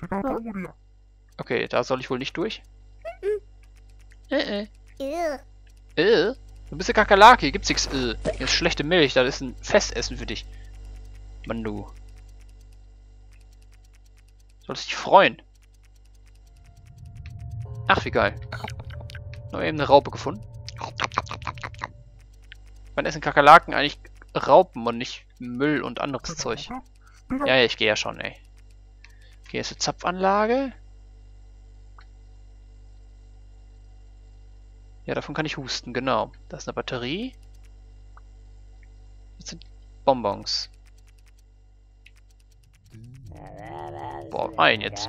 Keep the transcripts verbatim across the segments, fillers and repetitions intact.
Okay, da soll ich wohl nicht durch. Äh, äh. Ew. Äh? Du bist eine Kakerlake, hier gibt's nichts. Äh. Hier ist schlechte Milch, das ist ein Festessen für dich. Mann, du. Solltest dich freuen. Ach, wie geil. Noch eben eine Raupe gefunden. Wann essen Kakerlaken eigentlich Raupen und nicht Müll und anderes Zeug? Ja, ja, ich gehe ja schon, ey. Okay, hier ist eine Zapfanlage. Ja, davon kann ich husten, genau. Da ist eine Batterie. Das sind Bonbons. Boah, rein jetzt.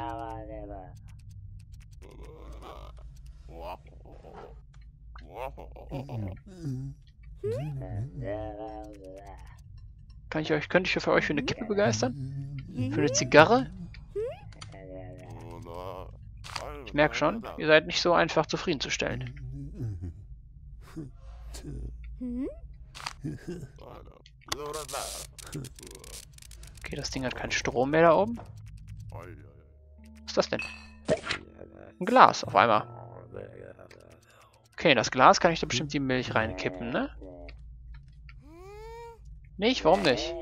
Kann ich euch, könnte ich für euch für eine Kippe begeistern? Für eine Zigarre? Ich merke schon, ihr seid nicht so einfach zufriedenzustellen. Okay, das Ding hat keinen Strom mehr da oben. Was ist das denn? Ein Glas auf einmal. Okay, in das Glas kann ich da bestimmt die Milch reinkippen, ne? Nicht? Warum nicht?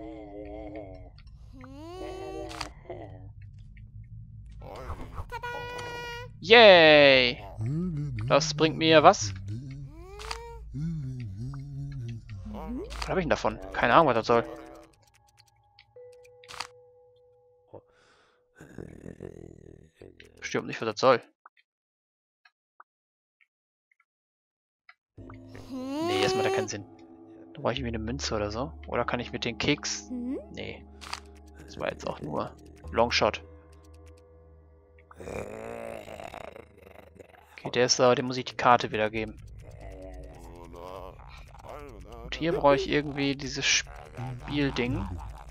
Yay! Das bringt mir was? Was habe ich denn davon? Keine Ahnung, was das soll. Stimmt nicht, was das soll. Nee, das macht ja keinen Sinn. Da brauche ich irgendwie eine Münze oder so. Oder kann ich mit den Keks... Nee. Das war jetzt auch nur Longshot. Okay, der ist da, dem muss ich die Karte wiedergeben. Und hier brauche ich irgendwie dieses Spielding.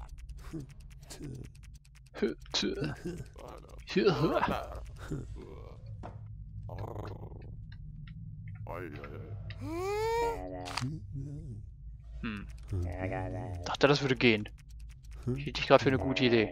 Hm. Dachte, das würde gehen. Hielt ich gerade für eine gute Idee.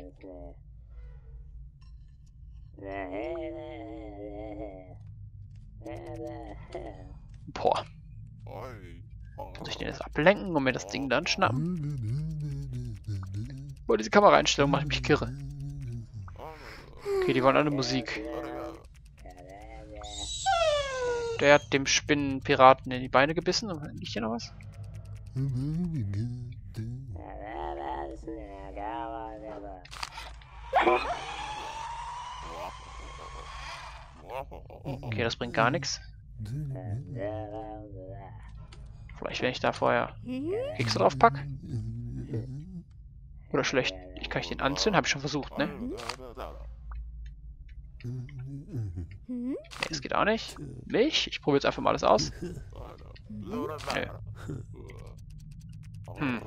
Boah. Muss ich den jetzt ablenken und mir das Ding dann schnappen? Boah, diese Kameraeinstellung macht mich kirre. Okay, die wollen alle Musik. Der hat dem Spinnenpiraten in die Beine gebissen. Und liegt hier noch was? Okay, das bringt gar nichts. Vielleicht, wenn ich da vorher Kekse drauf pack. Oder schlecht. Ich kann ich den anzünden? Habe ich schon versucht, ne? Ne, das geht auch nicht. Milch? Ich probiere jetzt einfach mal alles aus. Nö. Hm.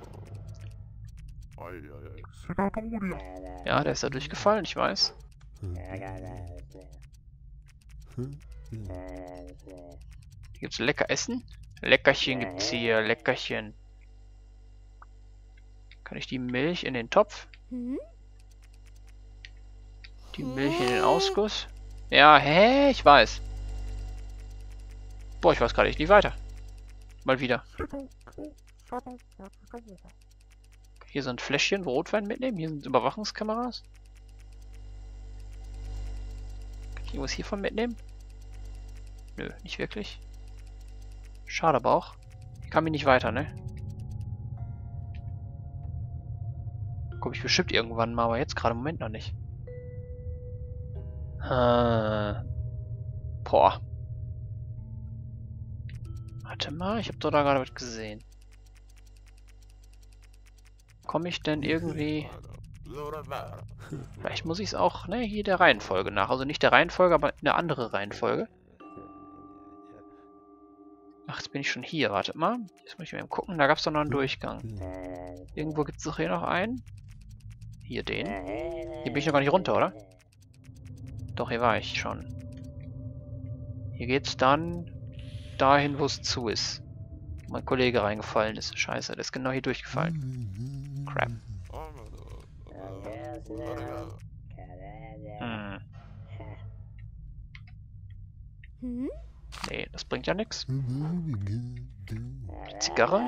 Ja, der ist da durchgefallen, ich weiß. Hier gibt's lecker Essen. Leckerchen gibt's hier, Leckerchen. Kann ich die Milch in den Topf? Die Milch in den Ausguss? Ja, hä? Ich weiß. Boah, ich weiß gerade nicht weiter. Mal wieder. Hier sind Fläschchen, wo Rotwein mitnehmen. Hier sind Überwachungskameras. Kann ich irgendwas hiervon mitnehmen? Nö, nicht wirklich. Schade aber auch. Ich kann mich nicht weiter, ne? Komm ich bestimmt irgendwann mal, aber jetzt gerade im Moment noch nicht. Äh. Boah. Warte mal, ich habe doch da gerade was gesehen. Komme ich denn irgendwie... Vielleicht muss ich es auch, ne, hier der Reihenfolge nach. Also nicht der Reihenfolge, aber eine andere Reihenfolge. Ach, jetzt bin ich schon hier. Wartet mal. Jetzt muss ich mal eben gucken. Da gab es doch noch einen Durchgang. Irgendwo gibt es doch hier noch einen. Hier den. Hier bin ich noch gar nicht runter, oder? Doch, hier war ich schon. Hier geht's dann dahin, wo es zu ist. Wo mein Kollege reingefallen ist. Scheiße, der ist genau hier durchgefallen. Crap. Hm. Nee, das bringt ja nichts. Zigarre?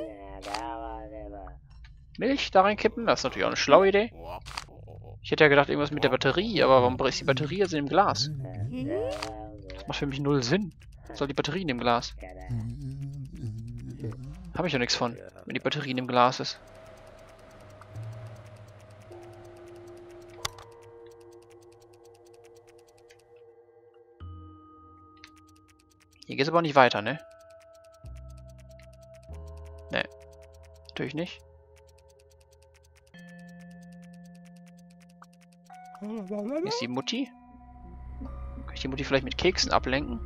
Milch da reinkippen? Das ist natürlich auch eine schlaue Idee. Ich hätte ja gedacht, irgendwas mit der Batterie, aber warum ist die Batterie jetzt in dem Glas? Das macht für mich null Sinn. Was soll die Batterie in dem Glas? Habe ich ja nichts von, wenn die Batterie in dem Glas ist. Hier geht's aber auch nicht weiter, ne? Ne. Natürlich nicht. Hier ist die Mutti. Kann ich die Mutti vielleicht mit Keksen ablenken?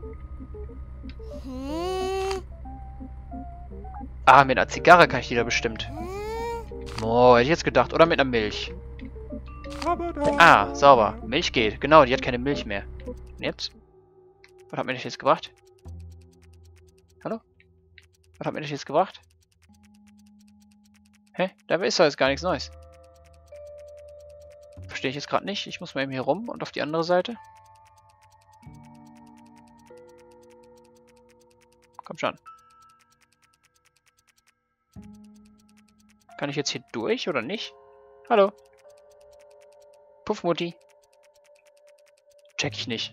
Ah, mit einer Zigarre kann ich die da bestimmt. Oh, hätte ich jetzt gedacht. Oder mit einer Milch. Ah, sauber. Milch geht. Genau, die hat keine Milch mehr. Und jetzt? Was hat mir das jetzt gebracht? Hallo? Was hat mir das jetzt gebracht? Hä? Dabei ist doch jetzt gar nichts Neues. Verstehe ich jetzt gerade nicht. Ich muss mal eben hier rum und auf die andere Seite. Komm schon. Kann ich jetzt hier durch oder nicht? Hallo? Puffmutti. Check ich nicht.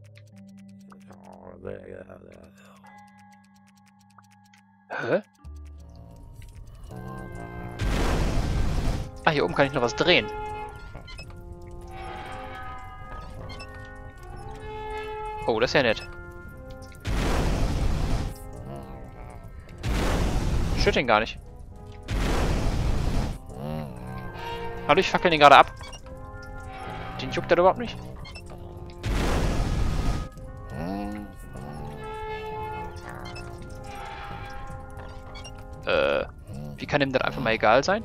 Hä? Ah, hier oben kann ich noch was drehen. Oh, das ist ja nett. Stört den gar nicht. Hallo, ich fackel den gerade ab. Den juckt er überhaupt nicht. Äh, wie kann dem das einfach mal egal sein?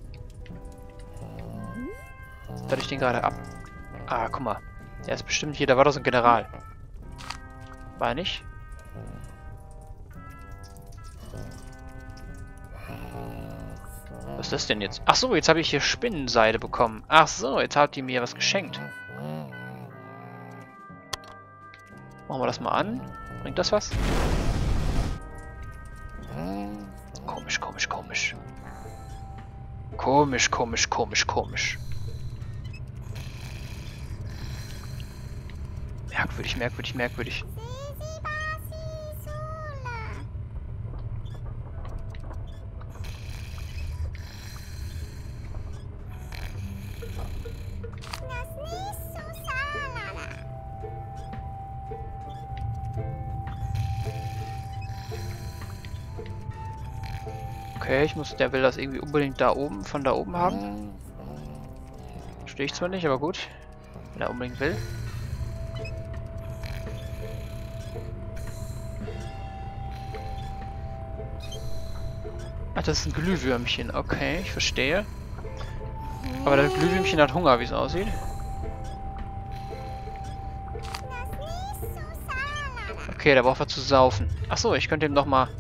Dass ich den gerade ab... Ah, guck mal. Der ist bestimmt hier, da war doch so ein General. War er nicht? Was ist das denn jetzt? Ach so, jetzt habe ich hier Spinnenseide bekommen. Ach so, jetzt hat die mir was geschenkt. Machen wir das mal an. Bringt das was? Komisch, komisch, komisch. Komisch, komisch, komisch, komisch. Merkwürdig, merkwürdig, merkwürdig. Okay, ich muss, der will das irgendwie unbedingt da oben, von da oben haben. Verstehe ich zwar nicht, aber gut. Wenn er unbedingt will. Ach, das ist ein Glühwürmchen. Okay, ich verstehe. Aber das Glühwürmchen hat Hunger, wie es aussieht. Okay, da braucht er zu saufen. Achso, ich könnte ihm doch mal...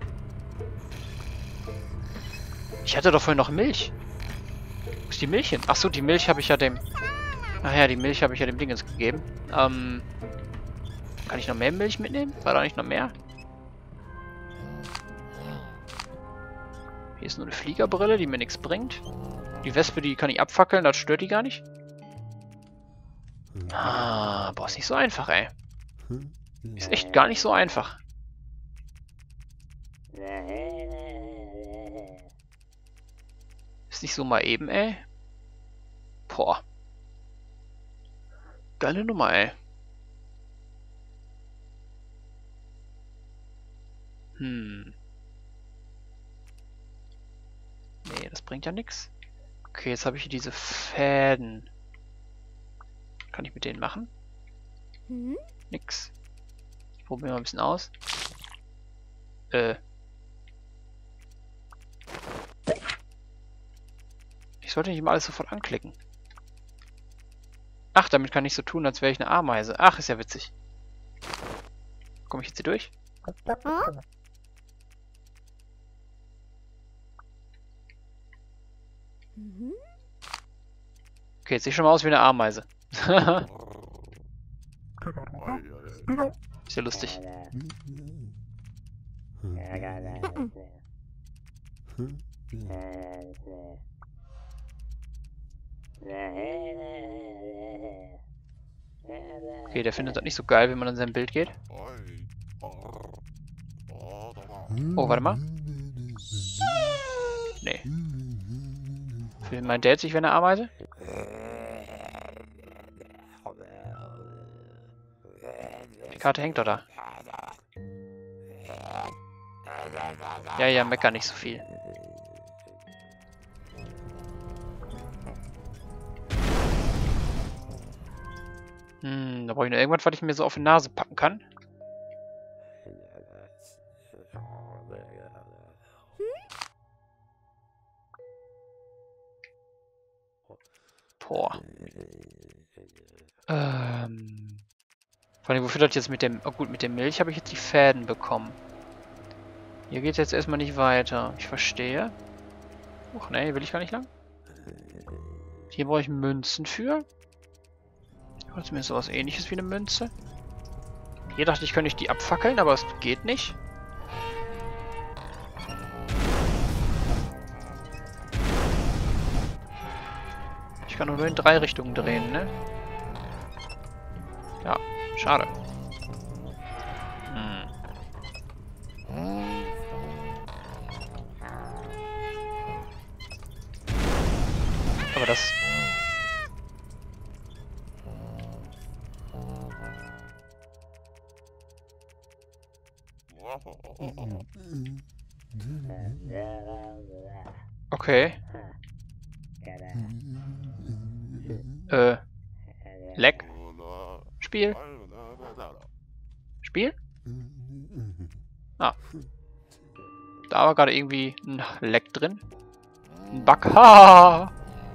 Ich hatte doch vorhin noch Milch. Wo ist die Milch hin? Achso, die Milch habe ich ja dem... Ach ja, die Milch habe ich ja dem Dingens gegeben. Ähm... Kann ich noch mehr Milch mitnehmen? War da nicht noch mehr? Hier ist nur eine Fliegerbrille, die mir nichts bringt. Die Wespe, die kann ich abfackeln, das stört die gar nicht. Ah, boah, ist nicht so einfach, ey. Ist echt gar nicht so einfach. Ist nicht so mal eben, ey. Boah. Geile Nummer, ey. Hm. Nee, das bringt ja nichts. Okay, jetzt habe ich hier diese Fäden. Kann ich mit denen machen? Mhm. Nix. Ich probiere mal ein bisschen aus. Äh. Ich sollte nicht mal alles sofort anklicken. Ach, damit kann ich so tun, als wäre ich eine Ameise. Ach, ist ja witzig. Komme ich jetzt hier durch? Okay, jetzt sehe ich schon mal aus wie eine Ameise. Ist ja lustig. Okay, der findet das nicht so geil, wenn man an sein Bild geht. Oh, warte mal. Nee. Wie meint der jetzt sich, wenn er Ameise? Die Karte hängt doch da. Ja, ja, mecker nicht so viel. Hm, da brauche ich noch irgendwas, was ich mir so auf die Nase packen kann. Boah. Ähm. Vor allem, wofür das jetzt mit dem... Oh gut, mit der Milch habe ich jetzt die Fäden bekommen. Hier geht es jetzt erstmal nicht weiter. Ich verstehe. Ach ne, hier will ich gar nicht lang. Hier brauche ich Münzen für. Oder zumindest sowas ähnliches wie eine Münze. Hier dachte ich, könnte ich die abfackeln, aber es geht nicht. Ich kann nur in drei Richtungen drehen, ne? Ja, schade. Hm. Aber das... Okay. Äh. Leck. Spiel. Spiel? Ah. Da war gerade irgendwie ein Leck drin. Ein Bug. Ha!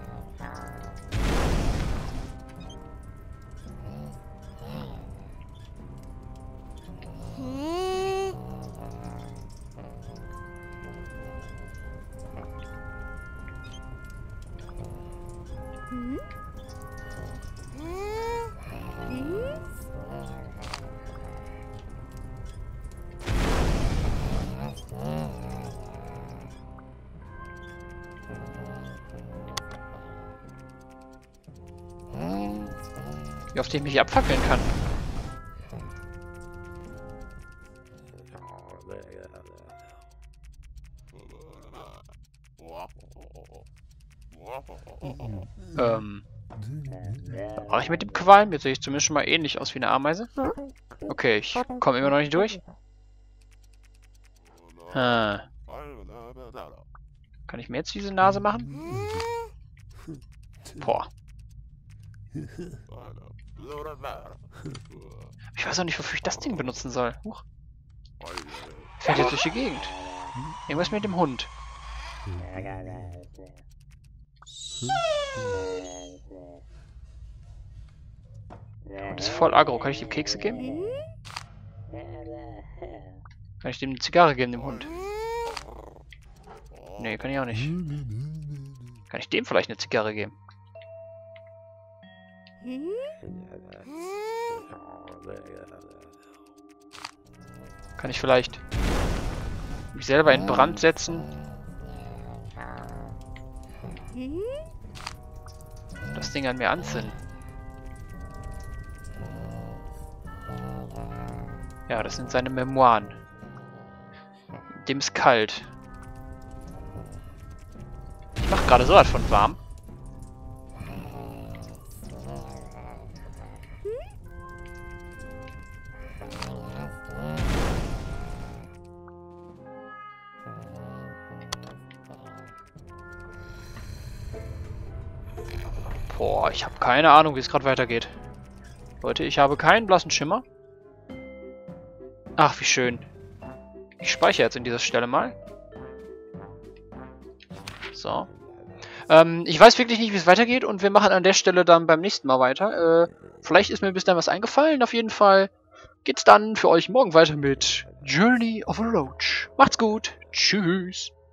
Wie oft ich mich abfackeln kann. Ähm. Was mache ich mit dem Qualm? Jetzt sehe ich zumindest schon mal ähnlich aus wie eine Ameise. Okay, ich komme immer noch nicht durch. Hm. Kann ich mir jetzt diese Nase machen? Boah. Ich weiß auch nicht, wofür ich das Ding benutzen soll. Huch. Fährt jetzt durch die Gegend. Irgendwas mit dem Hund. Und ist voll aggro. Kann ich dem Kekse geben? Kann ich dem eine Zigarre geben, dem Hund? Nee, kann ich auch nicht. Kann ich dem vielleicht eine Zigarre geben? Kann ich vielleicht mich selber in Brand setzen? Das Ding an mir anzünden. Ja, das sind seine Memoiren. Dem ist kalt. Ich mach gerade sowas von warm. Boah, ich habe keine Ahnung, wie es gerade weitergeht. Leute, ich habe keinen blassen Schimmer. Ach, wie schön. Ich speichere jetzt in dieser Stelle mal. So. Ähm, ich weiß wirklich nicht, wie es weitergeht und wir machen an der Stelle dann beim nächsten Mal weiter. Äh, vielleicht ist mir bis dann was eingefallen. Auf jeden Fall geht's dann für euch morgen weiter mit Journey of a Roach. Macht's gut. Tschüss.